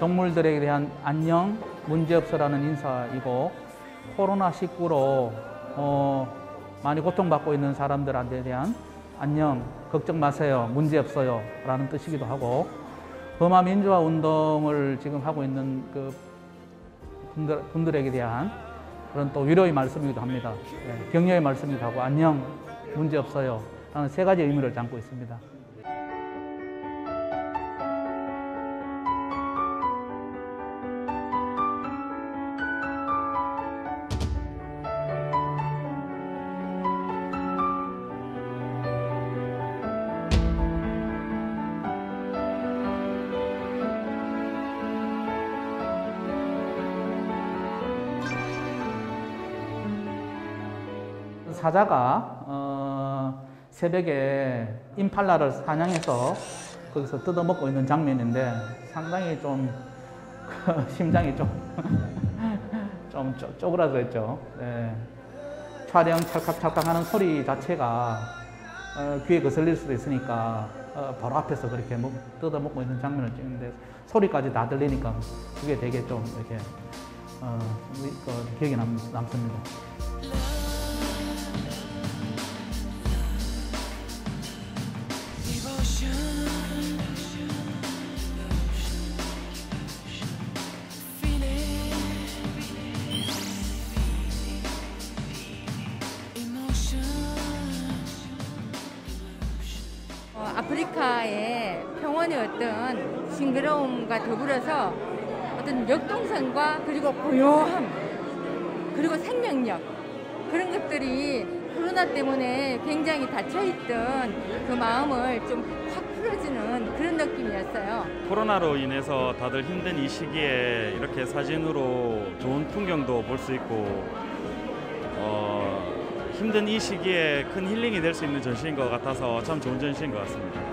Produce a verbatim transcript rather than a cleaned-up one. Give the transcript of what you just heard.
동물들에 대한 안녕, 문제없어라는 인사이고 코로나 십구로 어, 많이 고통받고 있는 사람들한테 대한 안녕, 걱정 마세요, 문제없어요 라는 뜻이기도 하고 버마 민주화 운동을 지금 하고 있는 그 분들, 분들에게 대한 그런 또 위로의 말씀이기도 합니다. 네, 격려의 말씀이기도 하고 안녕, 문제없어요 라는 세 가지 의미를 담고 있습니다. 사자가 어, 새벽에 임팔라를 사냥해서 거기서 뜯어먹고 있는 장면인데 상당히 좀 심장이 좀, 좀 쪼그라져 있죠. 네. 촬영 찰칵찰칵하는 소리 자체가 어, 귀에 거슬릴 수도 있으니까 어, 바로 앞에서 그렇게 먹, 뜯어먹고 있는 장면을 찍는데 소리까지 다 들리니까 그게 되게 좀 이렇게 어, 그 기억에 남, 남습니다. 아프리카의 평원의 어떤 싱그러움과 더불어서 어떤 역동성과 그리고 고요함 그리고 생명력 그런 것들이 코로나 때문에 굉장히 닫혀있던 그 마음을 좀 확 풀어주는 그런 느낌이었어요. 코로나로 인해서 다들 힘든 이 시기에 이렇게 사진으로 좋은 풍경도 볼 수 있고 어, 힘든 이 시기에 큰 힐링이 될 수 있는 전시인 것 같아서 참 좋은 전시인 것 같습니다.